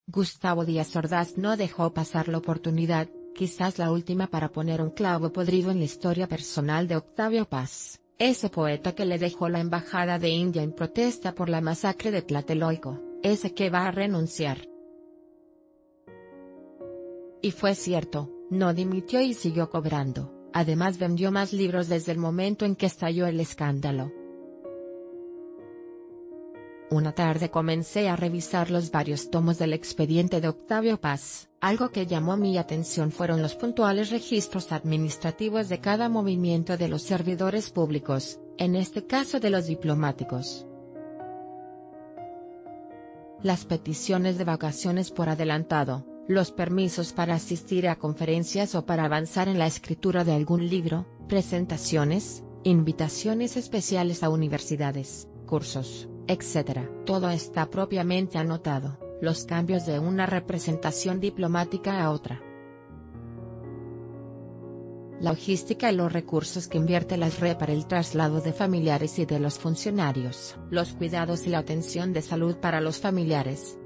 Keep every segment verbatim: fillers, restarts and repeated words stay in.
Gustavo Díaz Ordaz no dejó pasar la oportunidad, quizás la última, para poner un clavo podrido en la historia personal de Octavio Paz, ese poeta que le dejó la embajada de India en protesta por la masacre de Tlatelolco, ese que va a renunciar. Y fue cierto, no dimitió y siguió cobrando, además vendió más libros desde el momento en que estalló el escándalo. Una tarde comencé a revisar los varios tomos del expediente de Octavio Paz. Algo que llamó mi atención fueron los puntuales registros administrativos de cada movimiento de los servidores públicos, en este caso de los diplomáticos. Las peticiones de vacaciones por adelantado, los permisos para asistir a conferencias o para avanzar en la escritura de algún libro, presentaciones, invitaciones especiales a universidades, cursos, etcétera. Todo está propiamente anotado, los cambios de una representación diplomática a otra. La logística y los recursos que invierte la S R E para el traslado de familiares y de los funcionarios, los cuidados y la atención de salud para los familiares.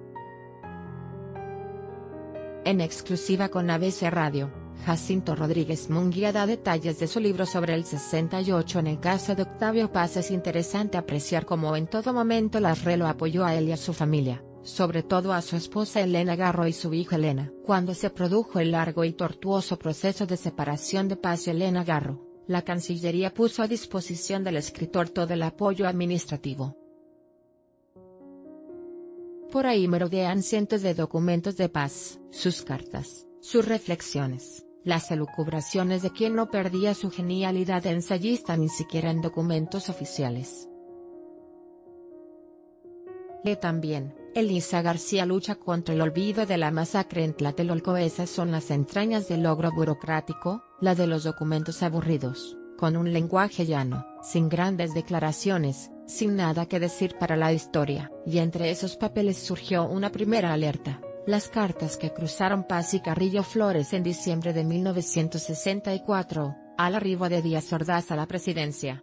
En exclusiva con A B C Radio, Jacinto Rodríguez Munguía da detalles de su libro sobre el sesenta y ocho. En el caso de Octavio Paz es interesante apreciar cómo en todo momento la S R E lo apoyó a él y a su familia, sobre todo a su esposa Elena Garro y su hija Elena. Cuando se produjo el largo y tortuoso proceso de separación de Paz y Elena Garro, la Cancillería puso a disposición del escritor todo el apoyo administrativo. Por ahí merodean cientos de documentos de Paz, sus cartas, sus reflexiones, las elucubraciones de quien no perdía su genialidad de ensayista ni siquiera en documentos oficiales. Lee también, Elisa García lucha contra el olvido de la masacre en Tlatelolco. Esas son las entrañas del logro burocrático, la de los documentos aburridos, con un lenguaje llano, sin grandes declaraciones, sin nada que decir para la historia. Y entre esos papeles surgió una primera alerta. Las cartas que cruzaron Paz y Carrillo Flores en diciembre de mil novecientos sesenta y cuatro, al arribo de Díaz Ordaz a la presidencia.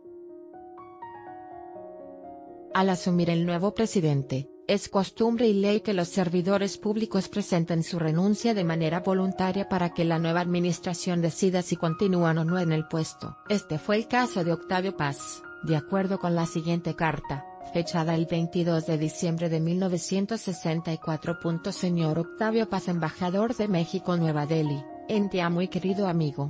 Al asumir el nuevo presidente, es costumbre y ley que los servidores públicos presenten su renuncia de manera voluntaria para que la nueva administración decida si continúan o no en el puesto. Este fue el caso de Octavio Paz, de acuerdo con la siguiente carta, fechada el veintidós de diciembre de mil novecientos sesenta y cuatro. Señor Octavio Paz, embajador de México, Nueva Delhi, en ti, muy querido amigo.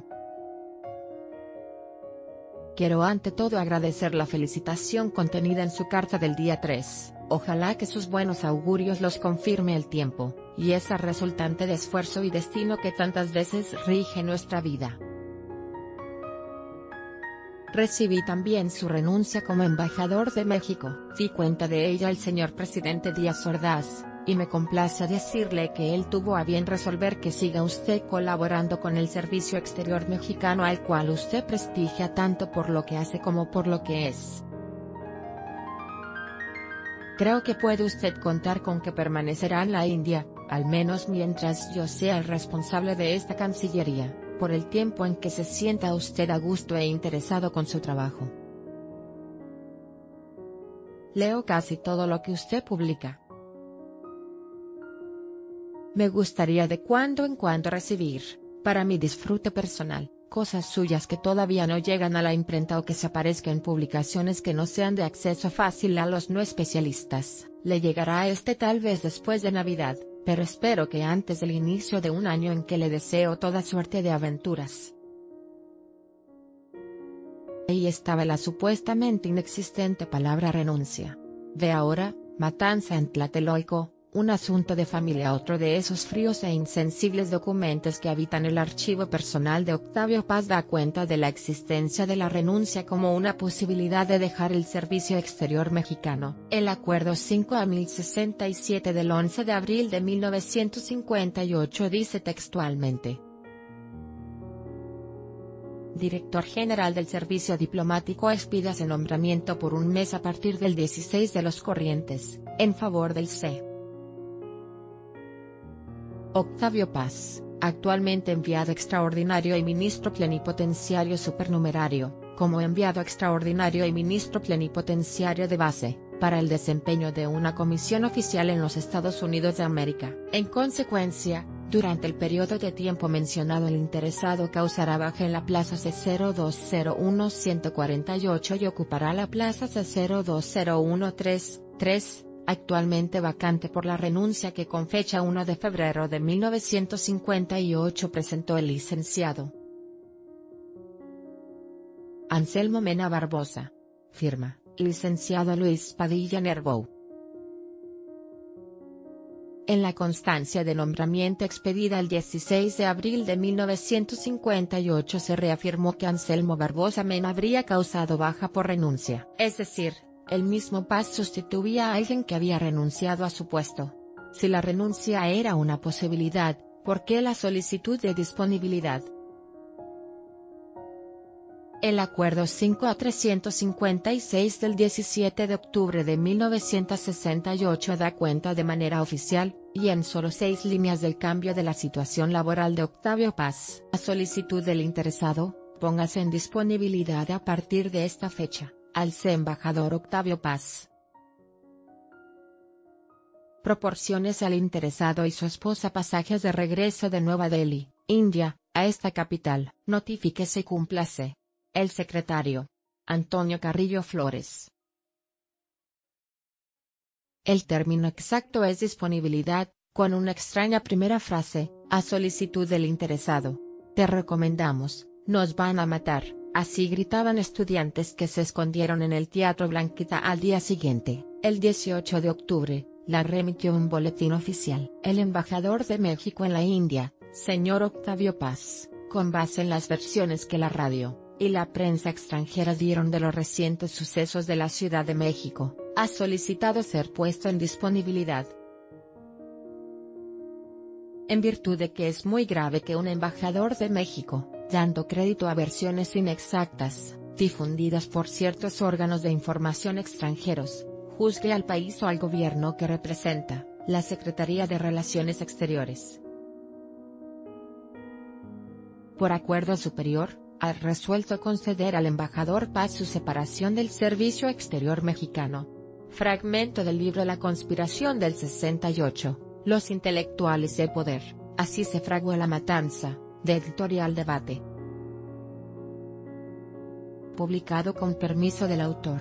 Quiero ante todo agradecer la felicitación contenida en su carta del día tres, ojalá que sus buenos augurios los confirme el tiempo, y esa resultante de esfuerzo y destino que tantas veces rige nuestra vida. Recibí también su renuncia como embajador de México. Di cuenta de ella el señor presidente Díaz Ordaz, y me complace decirle que él tuvo a bien resolver que siga usted colaborando con el servicio exterior mexicano, al cual usted prestigia tanto por lo que hace como por lo que es. Creo que puede usted contar con que permanecerá en la India, al menos mientras yo sea el responsable de esta Cancillería, por el tiempo en que se sienta usted a gusto e interesado con su trabajo. Leo casi todo lo que usted publica. Me gustaría de cuando en cuando recibir, para mi disfrute personal, cosas suyas que todavía no llegan a la imprenta o que se aparezcan en publicaciones que no sean de acceso fácil a los no especialistas. Le llegará a este tal vez después de Navidad, pero espero que antes del inicio de un año en que le deseo toda suerte de aventuras. Ahí estaba la supuestamente inexistente palabra renuncia. Ve ahora, matanza en Tlatelolco, un asunto de familia, otro de esos fríos e insensibles documentos que habitan el archivo personal de Octavio Paz. Da cuenta de la existencia de la renuncia como una posibilidad de dejar el servicio exterior mexicano. El acuerdo cinco a mil sesenta y siete del once de abril de mil novecientos cincuenta y ocho dice textualmente: Director General del Servicio Diplomático, expídase nombramiento por un mes a partir del dieciséis de los corrientes, en favor del C. Octavio Paz, actualmente enviado extraordinario y ministro plenipotenciario supernumerario, como enviado extraordinario y ministro plenipotenciario de base, para el desempeño de una comisión oficial en los Estados Unidos de América. En consecuencia, durante el periodo de tiempo mencionado el interesado causará baja en la plaza C cero dos cero uno uno cuatro ocho y ocupará la plaza C cero dos cero uno tres tres, actualmente vacante por la renuncia que con fecha primero de febrero de mil novecientos cincuenta y ocho presentó el licenciado Anselmo Mena Barbosa. Firma, licenciado Luis Padilla Nervo. En la constancia de nombramiento expedida el dieciséis de abril de mil novecientos cincuenta y ocho se reafirmó que Anselmo Barbosa Mena habría causado baja por renuncia. Es decir, el mismo Paz sustituía a alguien que había renunciado a su puesto. Si la renuncia era una posibilidad, ¿por qué la solicitud de disponibilidad? El Acuerdo cinco a trescientos cincuenta y seis del diecisiete de octubre de mil novecientos sesenta y ocho da cuenta de manera oficial, y en solo seis líneas del cambio de la situación laboral de Octavio Paz. A solicitud del interesado, póngase en disponibilidad a partir de esta fecha, al C. Embajador Octavio Paz. Proporciones al interesado y su esposa pasajes de regreso de Nueva Delhi, India, a esta capital. Notifíquese y cúmplase. El secretario. Antonio Carrillo Flores. El término exacto es disponibilidad, con una extraña primera frase, a solicitud del interesado. Te recomendamos, nos van a matar, así gritaban estudiantes que se escondieron en el Teatro Blanquita al día siguiente, el dieciocho de octubre, la remitió un boletín oficial. El embajador de México en la India, señor Octavio Paz, con base en las versiones que la radio y la prensa extranjera dieron de los recientes sucesos de la Ciudad de México, ha solicitado ser puesto en disponibilidad. En virtud de que es muy grave que un embajador de México, dando crédito a versiones inexactas, difundidas por ciertos órganos de información extranjeros, juzgue al país o al gobierno que representa, la Secretaría de Relaciones Exteriores. Por acuerdo superior, ha resuelto conceder al embajador Paz su separación del Servicio Exterior mexicano. Fragmento del libro La conspiración del sesenta y ocho, Los intelectuales de poder, así se fraguó la matanza, de Editorial Debate. Publicado con permiso del autor.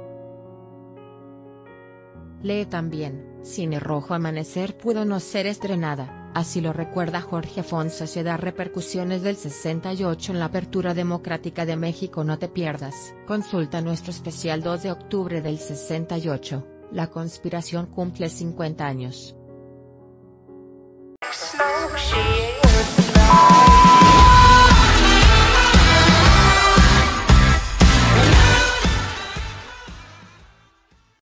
Lee también, Cine Rojo Amanecer pudo no ser estrenada. Así lo recuerda Jorge Afonso. Se da repercusiones del sesenta y ocho en la apertura democrática de México. No te pierdas. Consulta nuestro especial dos de octubre del sesenta y ocho, La conspiración cumple cincuenta años.